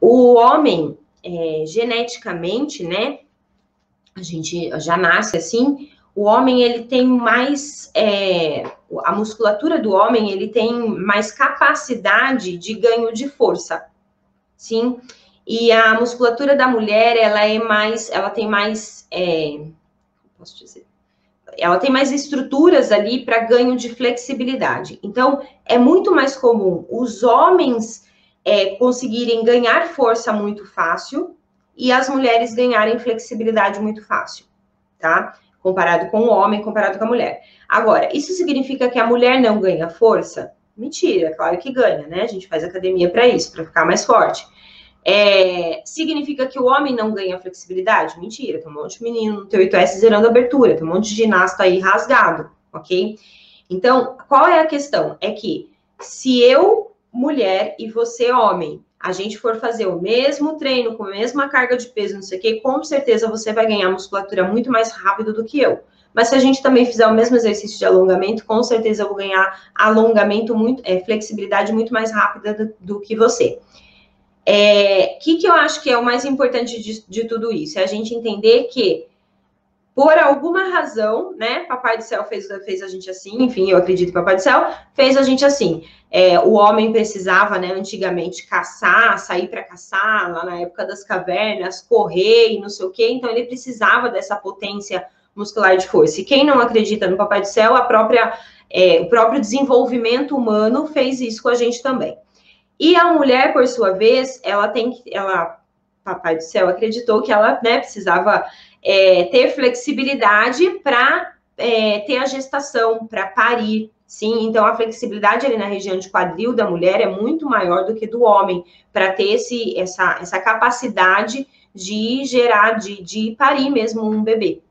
O homem, geneticamente, né, a gente já nasce assim, o homem, ele tem mais, a musculatura do homem, ele tem mais capacidade de ganho de força, sim? E a musculatura da mulher, ela tem mais, posso dizer, ela tem mais estruturas ali para ganho de flexibilidade. Então, é muito mais comum os homens conseguirem ganhar força muito fácil e as mulheres ganharem flexibilidade muito fácil, tá? Comparado com o homem, comparado com a mulher. Agora, isso significa que a mulher não ganha força? Mentira, claro que ganha, né? A gente faz academia para isso, para ficar mais forte. Significa que o homem não ganha flexibilidade? Mentira, tem um monte de menino no T8S zerando abertura, tem um monte de ginasta aí rasgado, ok? Então, qual é a questão? É que se eu, mulher, e você, homem, a gente for fazer o mesmo treino, com a mesma carga de peso, não sei o quê, com certeza você vai ganhar musculatura muito mais rápido do que eu. Mas se a gente também fizer o mesmo exercício de alongamento, com certeza eu vou ganhar alongamento flexibilidade muito mais rápida do que você. Que eu acho que é o mais importante de tudo isso? É a gente entender que, por alguma razão, né, Papai do Céu fez a gente assim, enfim, eu acredito que Papai do Céu fez a gente assim. O homem precisava, né, antigamente caçar, sair para caçar, lá na época das cavernas, correr e não sei o quê, então ele precisava dessa potência muscular de força. E quem não acredita no Papai do Céu, o próprio desenvolvimento humano fez isso com a gente também. E a mulher, por sua vez, Papai do Céu acreditou que ela, né, precisava ter flexibilidade para ter a gestação, para parir, sim. Então, a flexibilidade ali na região de quadril da mulher é muito maior do que do homem, para ter essa capacidade de gerar, de parir mesmo um bebê.